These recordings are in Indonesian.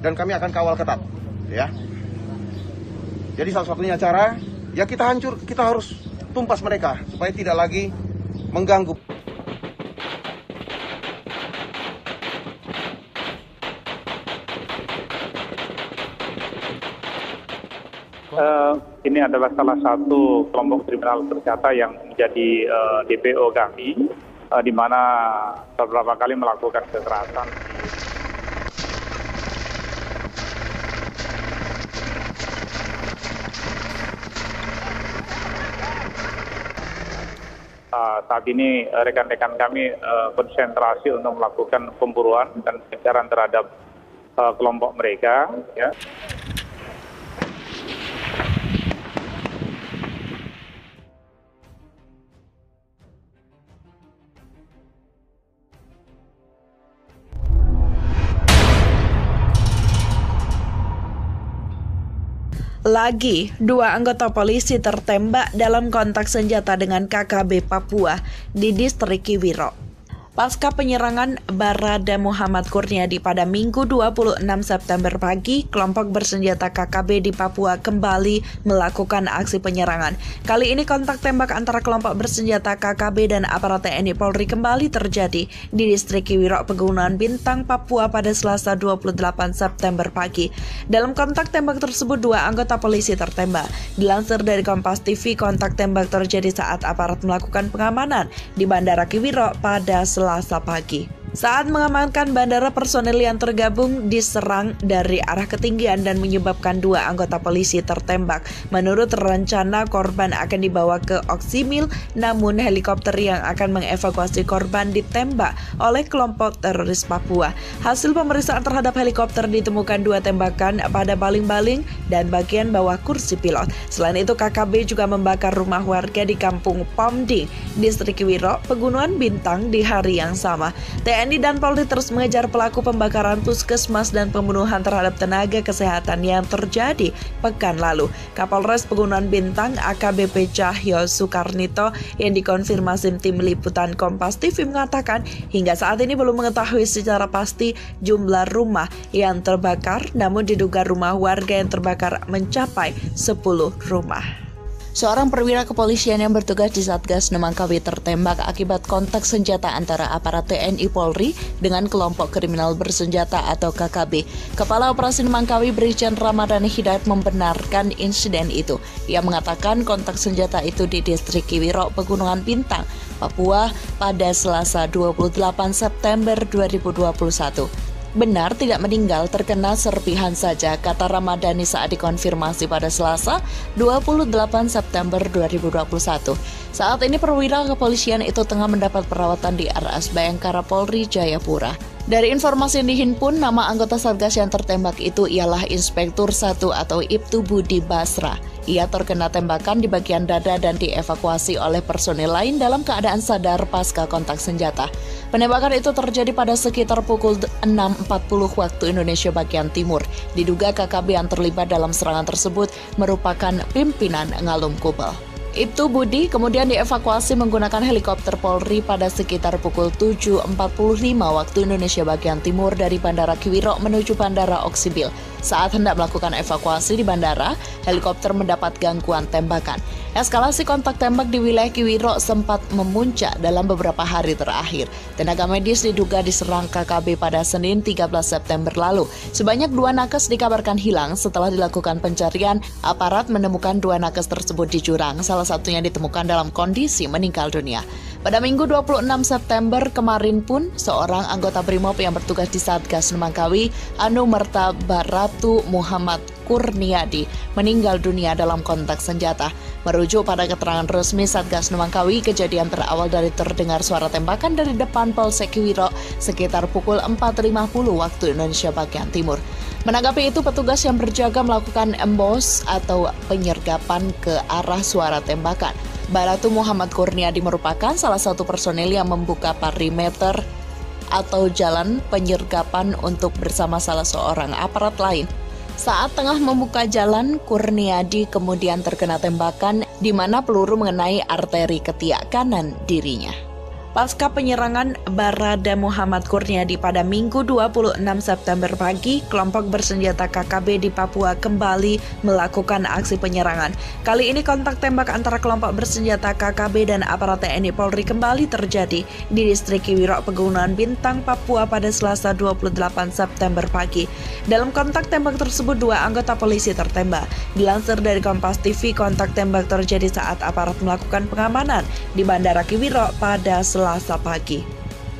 dan kami akan kawal ketat, ya. Jadi salah satunya cara, ya kita harus tumpas mereka supaya tidak lagi mengganggu. Ini adalah salah satu kelompok kriminal bersenjata yang menjadi DPO kami, di mana beberapa kali melakukan kekerasan. Saat ini rekan-rekan kami konsentrasi untuk melakukan pemburuan dan pengejaran terhadap kelompok mereka, ya. Lagi, 2 anggota polisi tertembak dalam kontak senjata dengan KKB Papua di distrik Kiwiro. Pasca penyerangan Barada Muhammad Kurniadi pada Minggu 26 September pagi, kelompok bersenjata KKB di Papua kembali melakukan aksi penyerangan. Kali ini kontak tembak antara kelompok bersenjata KKB dan aparat TNI Polri kembali terjadi di distrik Kiwiro, Pegunungan Bintang, Papua pada Selasa 28 September pagi. Dalam kontak tembak tersebut, 2 anggota polisi tertembak. Dilansir dari Kompas TV, kontak tembak terjadi saat aparat melakukan pengamanan di Bandara Kiwiro pada Selasa pagi. Saat mengamankan bandara, personel yang tergabung diserang dari arah ketinggian dan menyebabkan 2 anggota polisi tertembak. Menurut rencana, korban akan dibawa ke Oksimil, namun helikopter yang akan mengevakuasi korban ditembak oleh kelompok teroris Papua. Hasil pemeriksaan terhadap helikopter ditemukan 2 tembakan pada baling-baling dan bagian bawah kursi pilot. Selain itu, KKB juga membakar rumah warga di Kampung Pomding, distrik Kiwiro, Pegunungan Bintang di hari yang sama. TNI dan Polri terus mengejar pelaku pembakaran puskesmas dan pembunuhan terhadap tenaga kesehatan yang terjadi pekan lalu. Kapolres Pegunungan Bintang AKBP Cahyo Soekarnito yang dikonfirmasi tim liputan Kompas TV mengatakan hingga saat ini belum mengetahui secara pasti jumlah rumah yang terbakar, namun diduga rumah warga yang terbakar mencapai 10 rumah. Seorang perwira kepolisian yang bertugas di Satgas Nemangkawi tertembak akibat kontak senjata antara aparat TNI Polri dengan kelompok kriminal bersenjata atau KKB. Kepala Operasi Nemangkawi Brigjen Ramadhani Hidayat membenarkan insiden itu. Ia mengatakan kontak senjata itu di distrik Kiwiro, Pegunungan Bintang, Papua pada Selasa 28 September 2021. Benar tidak meninggal, terkena serpihan saja, kata Ramadhani saat dikonfirmasi pada Selasa 28 September 2021. Saat ini perwira kepolisian itu tengah mendapat perawatan di RS Bayangkara Polri Jayapura. Dari informasi yang dihimpun, nama anggota Satgas yang tertembak itu ialah Inspektur 1 atau Ibtu Budi Basra. Ia terkena tembakan di bagian dada dan dievakuasi oleh personil lain dalam keadaan sadar pasca kontak senjata. Penembakan itu terjadi pada sekitar pukul 6.40 waktu Indonesia bagian timur. Diduga KKB yang terlibat dalam serangan tersebut merupakan pimpinan Ngalum Kubel. Ibtu Budi kemudian dievakuasi menggunakan helikopter Polri pada sekitar pukul 7.45 waktu Indonesia bagian timur dari Bandara Kiwiro menuju Bandara Oksibil. Saat hendak melakukan evakuasi di bandara, helikopter mendapat gangguan tembakan. Eskalasi kontak tembak di wilayah Kiwiro sempat memuncak dalam beberapa hari terakhir. Tenaga medis diduga diserang KKB pada Senin 13 September lalu. Sebanyak 2 nakes dikabarkan hilang setelah dilakukan pencarian. Aparat menemukan 2 nakes tersebut di jurang, salah satunya ditemukan dalam kondisi meninggal dunia. Pada Minggu 26 September kemarin pun, seorang anggota BRIMOB yang bertugas di Satgas Nemangkawi, Anumerta Baratu Muhammad Kurniadi, meninggal dunia dalam kontak senjata. Merujuk pada keterangan resmi Satgas Nemangkawi, kejadian berawal dari terdengar suara tembakan dari depan Polsek Kiwiro sekitar pukul 4.50 waktu Indonesia bagian timur. Menanggapi itu, petugas yang berjaga melakukan embos atau penyergapan ke arah suara tembakan. Baratu Muhammad Kurniadi merupakan salah satu personel yang membuka perimeter atau jalan penyergapan untuk bersama salah seorang aparat lain. Saat tengah membuka jalan, Kurniadi kemudian terkena tembakan di mana peluru mengenai arteri ketiak kanan dirinya. Pasca penyerangan Barada Muhammad Kurniadi pada Minggu 26 September pagi, kelompok bersenjata KKB di Papua kembali melakukan aksi penyerangan. Kali ini kontak tembak antara kelompok bersenjata KKB dan aparat TNI Polri kembali terjadi di distrik Kiwirok, Pegunungan Bintang, Papua pada Selasa 28 September pagi. Dalam kontak tembak tersebut, 2 anggota polisi tertembak. Dilansir dari Kompas TV, kontak tembak terjadi saat aparat melakukan pengamanan di Bandara Kiwirok pada Selasa pagi.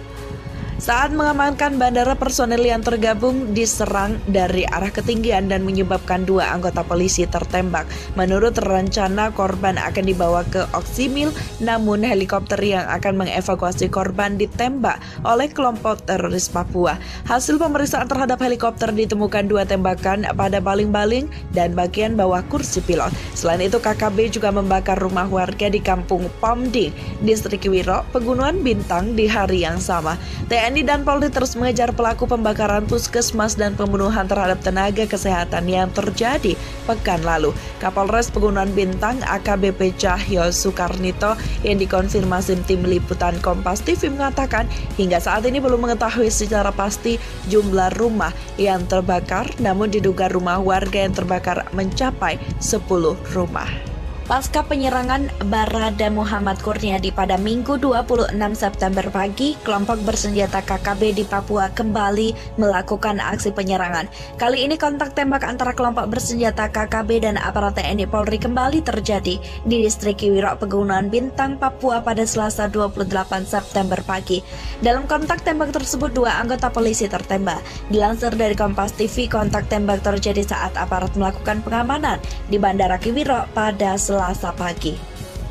Saat mengamankan bandara, personel yang tergabung diserang dari arah ketinggian dan menyebabkan 2 anggota polisi tertembak. Menurut rencana, korban akan dibawa ke Oksimil, namun helikopter yang akan mengevakuasi korban ditembak oleh kelompok teroris Papua. Hasil pemeriksaan terhadap helikopter ditemukan 2 tembakan pada baling-baling dan bagian bawah kursi pilot. Selain itu, KKB juga membakar rumah warga di Kampung Pomding, distrik Kiwirok, Pegunungan Bintang di hari yang sama. TNI dan Polri terus mengejar pelaku pembakaran puskesmas dan pembunuhan terhadap tenaga kesehatan yang terjadi pekan lalu. Kapolres Pegunungan Bintang AKBP Cahyo Sukarnito yang dikonfirmasi tim liputan Kompas TV mengatakan hingga saat ini belum mengetahui secara pasti jumlah rumah yang terbakar, namun diduga rumah warga yang terbakar mencapai 10 rumah. Pasca penyerangan Barada Muhammad Kurniadi pada Minggu 26 September pagi, kelompok bersenjata KKB di Papua kembali melakukan aksi penyerangan. Kali ini kontak tembak antara kelompok bersenjata KKB dan aparat TNI Polri kembali terjadi di distrik Kiwirok, Pegunungan Bintang, Papua pada Selasa 28 September pagi. Dalam kontak tembak tersebut, 2 anggota polisi tertembak. Dilansir dari Kompas TV, kontak tembak terjadi saat aparat melakukan pengamanan di Bandara Kiwirok pada Selasa pagi.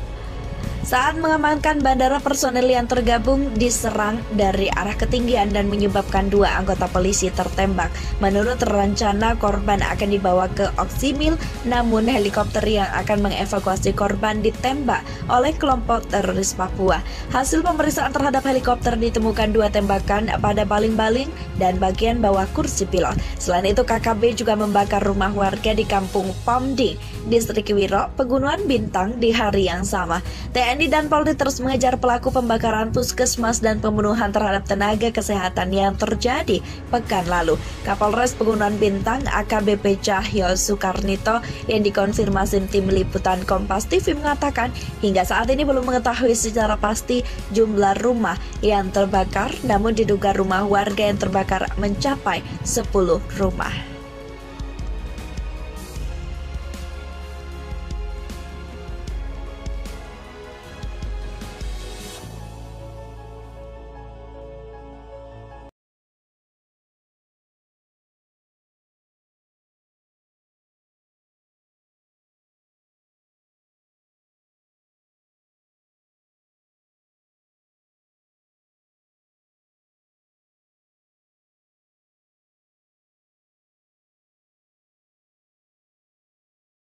Saat mengamankan bandara, personel yang tergabung diserang dari arah ketinggian dan menyebabkan 2 anggota polisi tertembak. Menurut rencana, korban akan dibawa ke Oksimil, namun helikopter yang akan mengevakuasi korban ditembak oleh kelompok teroris Papua. Hasil pemeriksaan terhadap helikopter ditemukan 2 tembakan pada baling-baling dan bagian bawah kursi pilot. Selain itu, KKB juga membakar rumah warga di Kampung Pomding, distrik Kiwirok, Pegunungan Bintang di hari yang sama. TNI dan Polri terus mengejar pelaku pembakaran puskesmas dan pembunuhan terhadap tenaga kesehatan yang terjadi pekan lalu. Kapolres Pegunungan Bintang AKBP Cahyo Sukarnito yang dikonfirmasi tim liputan Kompas TV mengatakan hingga saat ini belum mengetahui secara pasti jumlah rumah yang terbakar, namun diduga rumah warga yang terbakar mencapai 10 rumah.